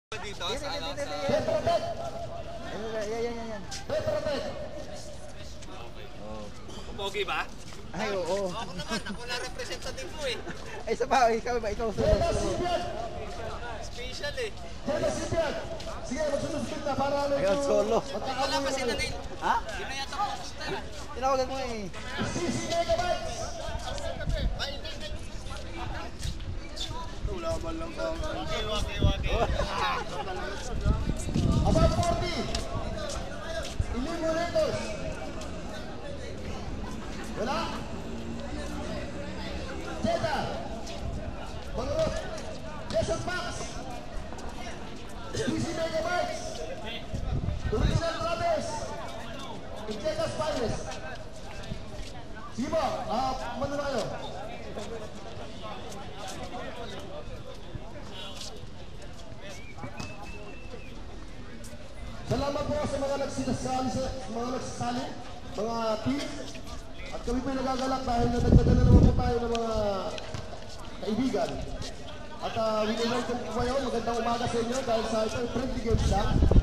Dito sa ano sa... Yan. Pogi ba? Ay, oo. Ako naman, ako na representative mo eh. Ay, isa pa, ikaw ba? Ikaw sunod. Special eh. Sige, magsunod-sunod na para ano Ayun, solo. Wala pa si Nanay. Ha? Yun na yata ko gusto na. Tinawagan mo eh. Wala man lang ka. Waki. About 40. Eliminators. Wala. Jeda. Manurot. Jason Max. 20 megabytes. Original Brothers. Jeda Spires. Sige po, mano na kayo. Salamat po sa mga nagsasali, mga team. At kami po yung nagagalak dahil nadagdagan na naman po tayo ng mga kaibigan. At we welcome po kayo. Magandang umaga sa inyo dahil sa ito friendly games lang.